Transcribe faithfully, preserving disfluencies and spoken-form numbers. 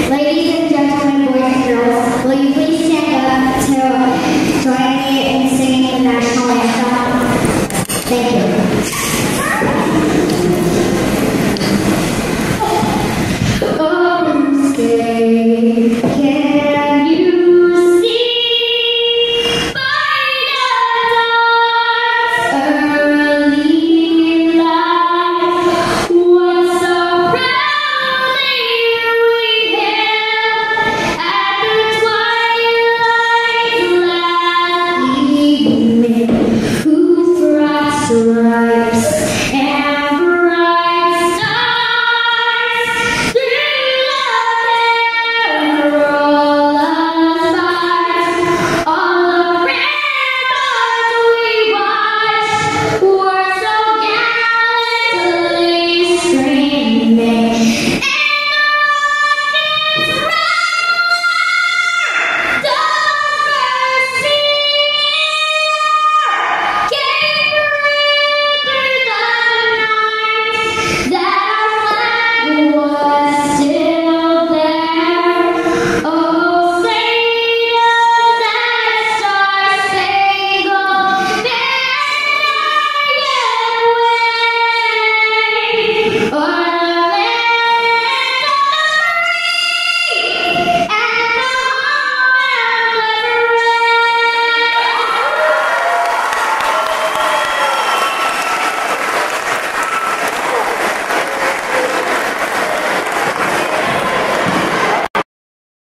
Ladies and gentlemen, boys and girls, will you please stand up to join me in singing the national anthem? Thank you. Oh, stay.